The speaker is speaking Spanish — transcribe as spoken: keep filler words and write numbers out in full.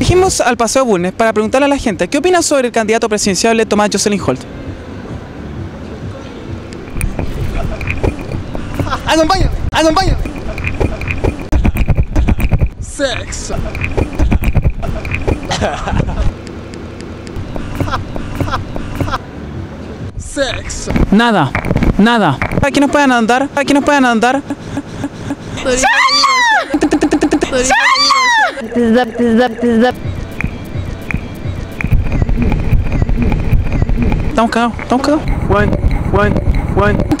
dirigimos al Paseo Bulnes para preguntarle a la gente qué opina sobre el candidato presidencial Tomás Jocelyn Holt. Acompáñame, acompáñame. Sexo. Sexo. Nada, nada. Para que nos puedan andar, para que nos puedan andar. Estamos cagados, estamos cagados. One, one, one.